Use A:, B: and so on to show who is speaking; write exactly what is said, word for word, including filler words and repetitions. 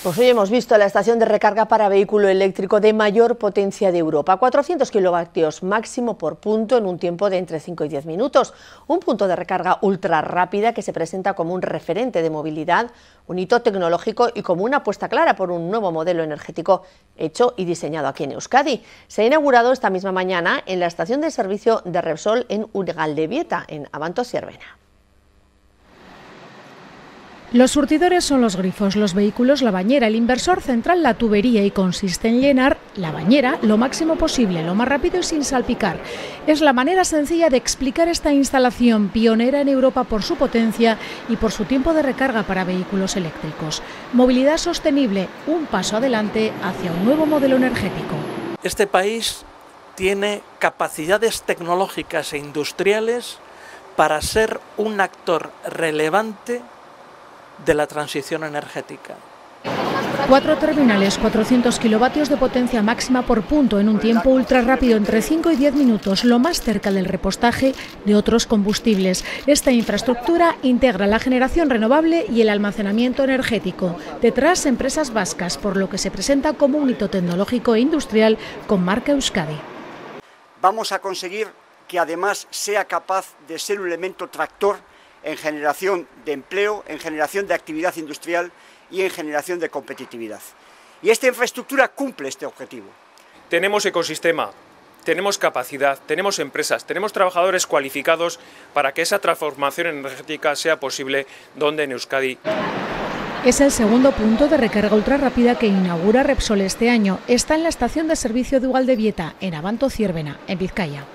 A: Pues hoy hemos visto la estación de recarga para vehículo eléctrico de mayor potencia de Europa, cuatrocientos kilovatios máximo por punto en un tiempo de entre cinco y diez minutos. Un punto de recarga ultra rápida que se presenta como un referente de movilidad, un hito tecnológico y como una apuesta clara por un nuevo modelo energético hecho y diseñado aquí en Euskadi. Se ha inaugurado esta misma mañana en la estación de servicio de Repsol en Urgaldebieta, en Abanto-Zierbena.
B: Los surtidores son los grifos, los vehículos la bañera, el inversor central la tubería y consiste en llenar la bañera lo máximo posible, lo más rápido y sin salpicar. Es la manera sencilla de explicar esta instalación pionera en Europa por su potencia y por su tiempo de recarga para vehículos eléctricos. Movilidad sostenible, un paso adelante hacia un nuevo modelo energético.
C: Este país tiene capacidades tecnológicas e industriales para ser un actor relevante de la transición energética.
B: Cuatro terminales, cuatrocientos kilovatios de potencia máxima por punto en un tiempo ultra rápido entre cinco y diez minutos, lo más cerca del repostaje de otros combustibles. Esta infraestructura integra la generación renovable y el almacenamiento energético. Detrás, empresas vascas, por lo que se presenta como un hito tecnológico e industrial con marca Euskadi.
D: Vamos a conseguir que además sea capaz de ser un elemento tractor en generación de empleo, en generación de actividad industrial y en generación de competitividad. Y esta infraestructura cumple este objetivo.
E: Tenemos ecosistema, tenemos capacidad, tenemos empresas, tenemos trabajadores cualificados para que esa transformación energética sea posible donde en Euskadi.
B: Es el segundo punto de recarga ultrarrápida que inaugura Repsol este año. Está en la estación de servicio de Urgaldebieta, en Abanto-Zierbena, en Vizcaya.